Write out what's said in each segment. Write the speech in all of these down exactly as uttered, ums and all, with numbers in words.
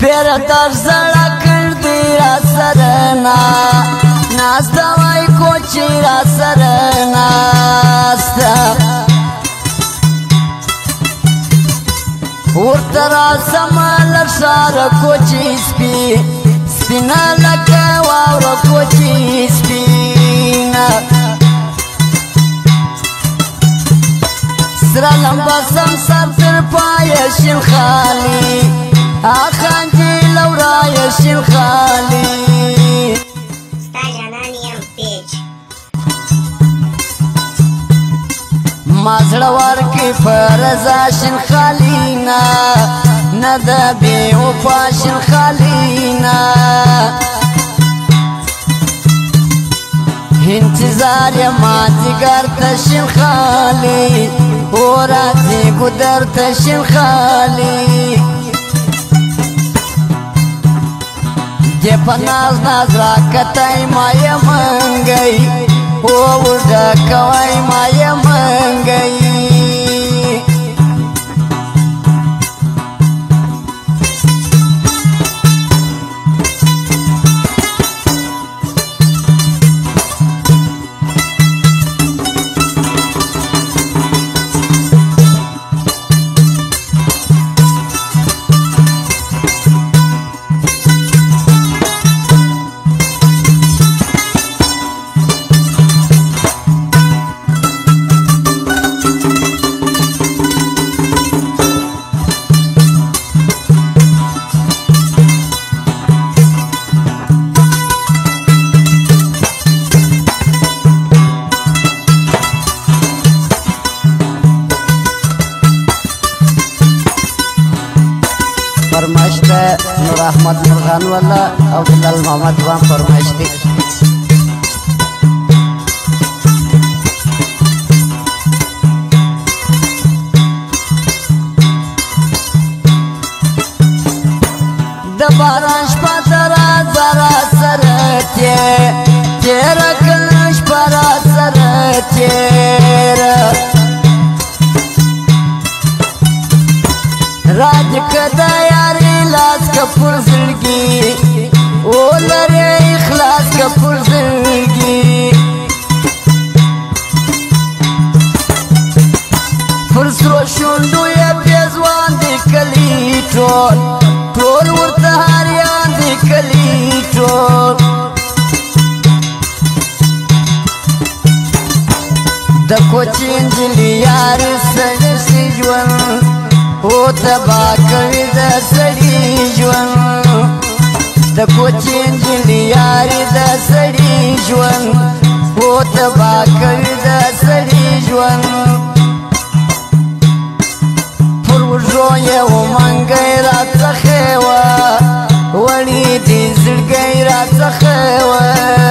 پیر در زړه کړ دی را سره ناسته وای کوچی را سره ناسته ورته راسمه لږ ښاره کوچی سپي سپینه لکه واوره کوچی سپینه سره لمبه سم سر تر پایه شین خالي آخانجی لورای شین خالی ستا جانان یم پیچ ما زړه ورکړې په رضا شین خالي نه نه د بې وفا شین خالي نه انتظار یما جګر ته شین خالي او راځي ګودر ته شین خالي जे पनाज नाजरा कतई माया मंगई ओ उड़ा कवाई माया मंगई फरमाइश है नूर अहमद मुरगान वाला और बिलाल मोहम्मद वाम फरमाइश थी दबाराश पतरा जरा सरते तेरा कलश परा सरते राज कदा यारी लाज कपूर जिंदगी ओ लरे इखलास कपूर जिंदगी फुरसरो शुंडो ये बेजवान दी कली टोल टोल उर्तहारियान दी कली टोल दको चिंजली यार सज सिजवन ओ तबा करी द सड़ी जवन د کوچین جلی یاری د سړي ژوند او تبا کړی د سړي ژوند پر وژو یې ومنګی راڅخه وه وړي دې زړګی راڅخه وه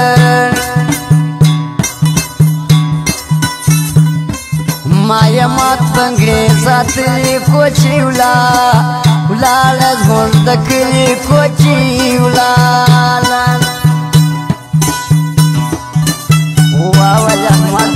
माया मात बंगले सातली कोची उला उलाला झोल तकली कोची उलाला हुआ वजह मत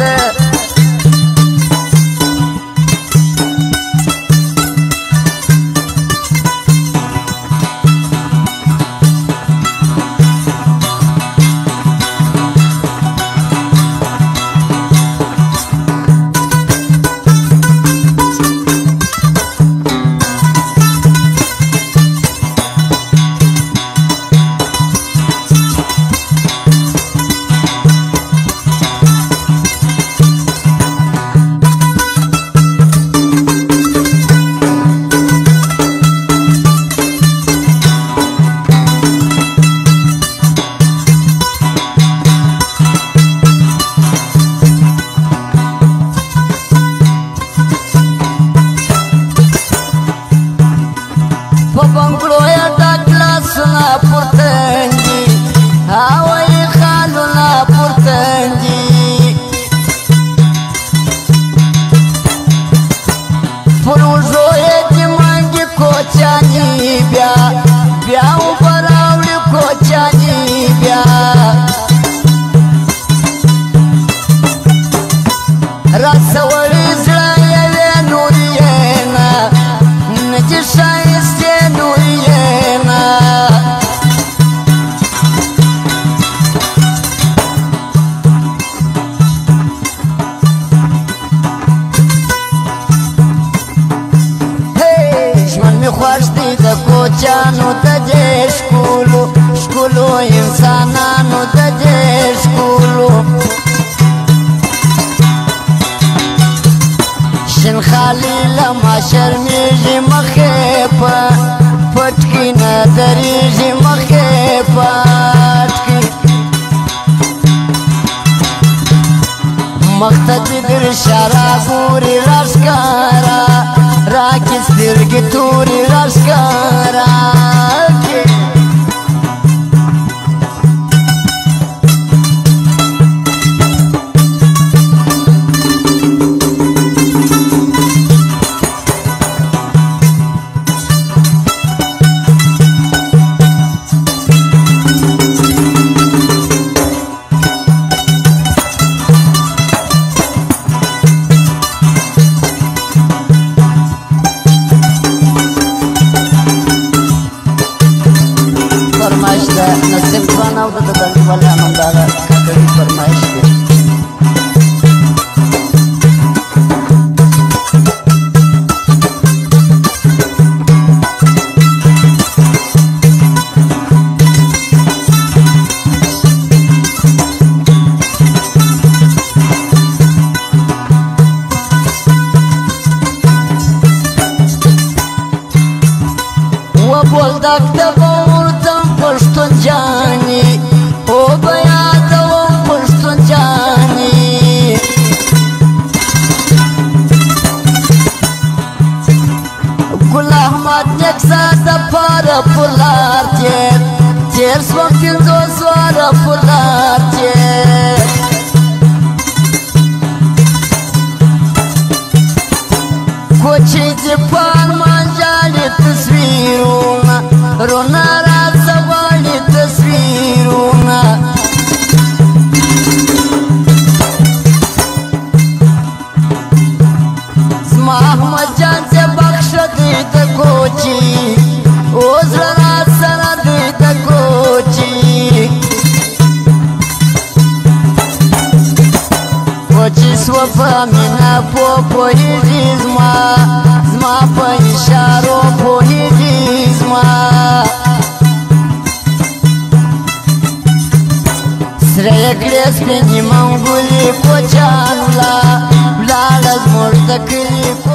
Nuriyena کوچانو د دې ښکلو ښکلو انسانانو د دې ښکلو شین خالي له ما شرمېږي مخې په پټ کې نه درېږي مخې پټ کې مخته دې درشه راګوري راښکاره راکې سترګې تورې راښکاره نسیم ځوان او د دندې والي امنداره کاکړي فرمایش دی و بولدک د پښتون جاني او بیا دوم پښتون جاني ګل احمد نکسا د پار پولار تیر تیر سوم پنځو سوار پولار تیر کوچې دې پان مانجالي تصویرونه رونا تصویرونه زما احمد جان سے بخش دی د کوچی او زړه سره دی د کوچی کوچی سو په مینا په پوهیږي زما زما په اشارو پوهیږي زما سره کړې سپینې منګولې کوچانو لا ولاړه زموږ د کلي